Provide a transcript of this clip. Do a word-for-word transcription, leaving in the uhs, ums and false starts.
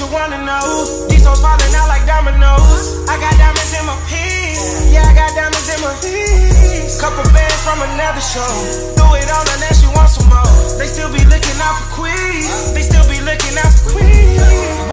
you wanna know. These hoes falling out like dominoes. I got diamonds in my piece. Yeah, I got diamonds in my piece. Couple bands from another show. Do it all unless you want some more. They